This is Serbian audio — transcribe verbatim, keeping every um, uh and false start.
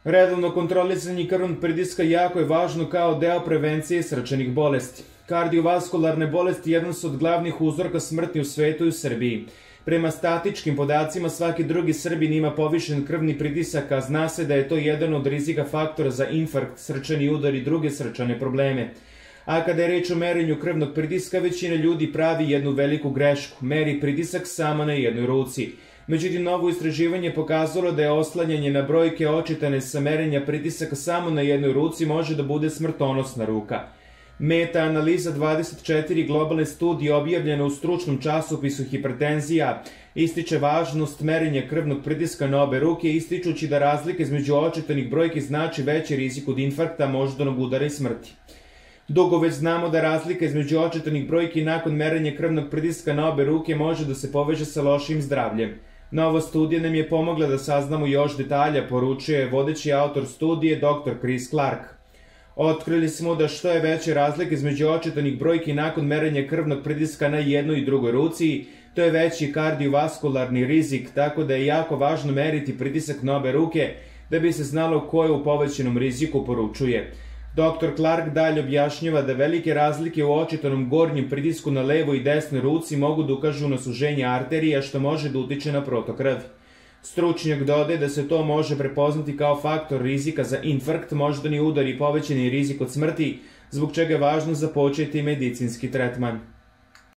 Redovno kontrolisanje krvnog pritiska jako je važno kao deo prevencije srčanih bolesti. Kardiovaskularne bolesti jedan su od glavnih uzroka smrti u svetu i u Srbiji. Prema statičkim podacima, svaki drugi Srbin ima povišen krvni pritisak, a zna se da je to jedan od rizika faktora za infarkt, srčani udar i druge srčane probleme. A kada je reč o merenju krvnog pritiska, većina ljudi pravi jednu veliku grešku, meri pritisak samo na jednoj ruci. Međutim, novo istraživanje pokazalo da je oslanjanje na brojke očitane sa merenja pritisaka samo na jednoj ruci može da bude smrtonosna ruka. Meta-analiza dvadeset četiri globalne studije objavljena u stručnom časopisu Hipertenzija ističe važnost merenja krvnog pritiska na obe ruke, ističući da razlika između očitanih brojki znači veći rizik od infarkta, moždanog udara i smrti. Dugo već znamo da razlika između očitanih brojki nakon merenja krvnog pritiska na obe ruke može da se poveže sa lošim zdravljem. Nova studija nam je pomogla da saznamo još detalja, poručuje vodeći autor studije doktor Chris Clark. Otkrili smo da što je veća razlika između očitanih brojki nakon merenja krvnog pritiska na jednoj i drugoj ruci, to je veći kardiovaskularni rizik, tako da je jako važno meriti pritisak na obe ruke da bi se znalo ko je u povećanom riziku, poručuje. doktor Clark dalje objašnjava da velike razlike u očitanom gornjem pritisku na levoj i desnoj ruci mogu da ukažu na suženje arterija, što može da utiče na protok krvi. Stručnjak dodaje da se to može prepoznati kao faktor rizika za infarkt, moždani udar i povećani rizik od smrti, zbog čega je važno započeti medicinski tretman.